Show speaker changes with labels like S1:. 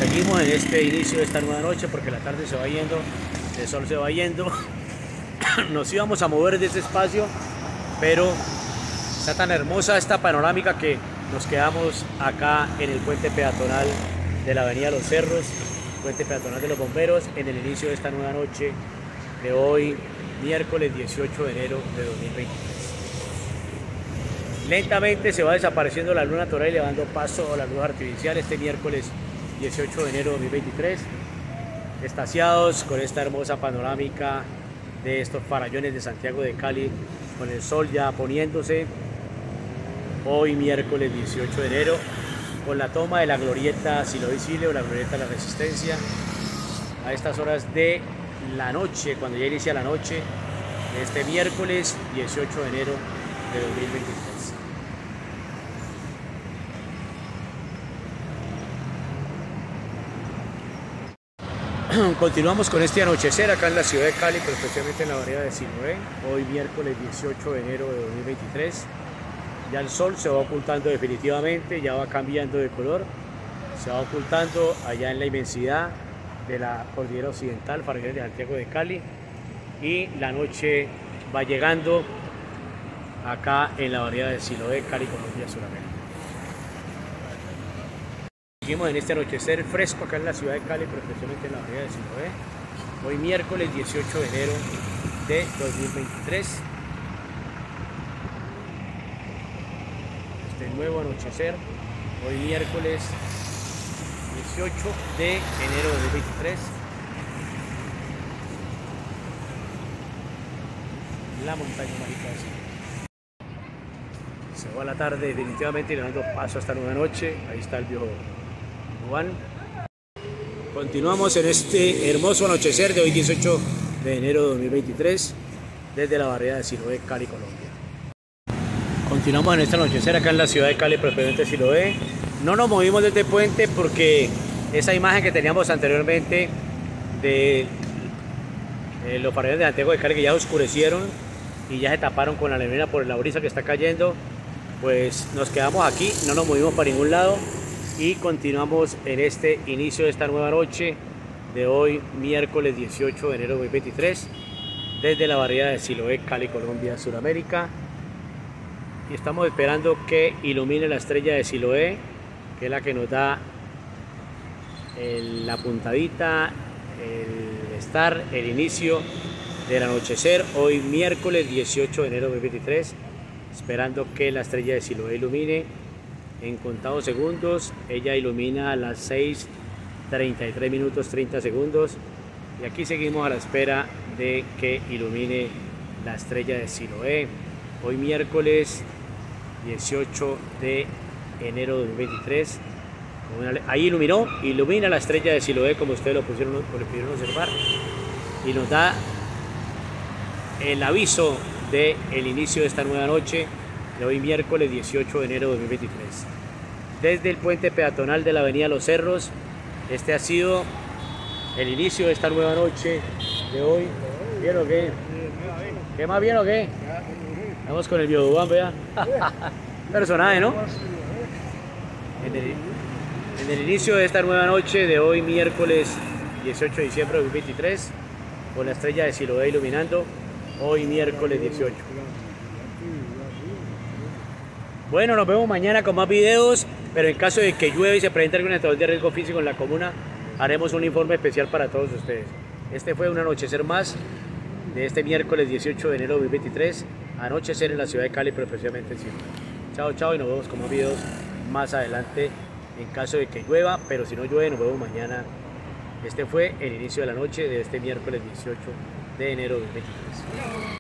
S1: seguimos en este inicio de esta nueva noche porque la tarde se va yendo, el sol se va yendo. Nos íbamos a mover de ese espacio, pero está tan hermosa esta panorámica que nos quedamos acá en el puente peatonal de la avenida Los Cerros, puente peatonal de los bomberos, en el inicio de esta nueva noche de hoy, miércoles 18 de enero de 2023. Lentamente se va desapareciendo la luna toral y le va dando paso a la luz artificial este miércoles 18 de enero de 2023, extasiados con esta hermosa panorámica de estos farallones de Santiago de Cali, con el sol ya poniéndose hoy miércoles 18 de enero, con la toma de la glorieta Siloé Sile o la glorieta de la Resistencia a estas horas de la noche, cuando ya inicia la noche de este miércoles 18 de enero de 2023. Continuamos con este anochecer acá en la ciudad de Cali, pero especialmente en la variedad de Siloé, hoy miércoles 18 de enero de 2023. Ya el sol se va ocultando definitivamente, ya va cambiando de color, se va ocultando allá en la inmensidad de la cordillera occidental, farallones de Santiago de Cali, y la noche va llegando acá en la variedad de Siloé, Cali, Colombia, Sudamérica. Seguimos en este anochecer fresco acá en la ciudad de Cali, pero especialmente en la variedad de Siloé, hoy miércoles 18 de enero de 2023. Este nuevo anochecer, hoy miércoles 18 de enero de 2023. La montaña mágica de Siloé. Se va la tarde definitivamente y le dando paso hasta nueva noche. Ahí está el viejo Juan. Continuamos en este hermoso anochecer de hoy 18 de enero de 2023 desde la barriada de Siloé, Cali, Colombia. Continuamos en este anochecer acá en la ciudad de Cali, propiamente Siloé. No nos movimos desde el puente porque esa imagen que teníamos anteriormente de los farallones de Santiago de Cali, que ya oscurecieron y ya se taparon con la neblina por la brisa que está cayendo, pues nos quedamos aquí, no nos movimos para ningún lado y continuamos en este inicio de esta nueva noche de hoy miércoles 18 de enero de 2023 desde la barriada de Siloé, Cali, Colombia, Sudamérica, y estamos esperando que ilumine la estrella de Siloé, que es la que nos da la puntadita, el estar, el inicio del anochecer hoy miércoles 18 de enero de 2023, esperando que la estrella de Siloé ilumine en contados segundos. Ella ilumina a las 6:33 minutos 30 segundos y aquí seguimos a la espera de que ilumine la estrella de Siloé hoy miércoles 18 de enero de 2023. Ahí ilumina la estrella de Siloé, como ustedes lo pudieron observar, y nos da el aviso del inicio de esta nueva noche de hoy miércoles 18 de enero de 2023. Desde el puente peatonal de la avenida Los Cerros, este ha sido el inicio de esta nueva noche de hoy. ¿Bien o qué? ¿Qué más bien o qué? Vamos con el Biodubán, vea. Personaje, ¿no? En el inicio de esta nueva noche de hoy miércoles 18 de diciembre de 2023, con la estrella de Siloé iluminando hoy miércoles 18. Bueno, nos vemos mañana con más videos, pero en caso de que llueva y se presente algún estado de riesgo físico en la comuna, haremos un informe especial para todos ustedes. Este fue un anochecer más de este miércoles 18 de enero de 2023, anochecer en la ciudad de Cali, pero especialmente en Siloé. Chao, chao, y nos vemos con más videos más adelante en caso de que llueva, pero si no llueve nos vemos mañana. Este fue el inicio de la noche de este miércoles 18 de enero de 2023.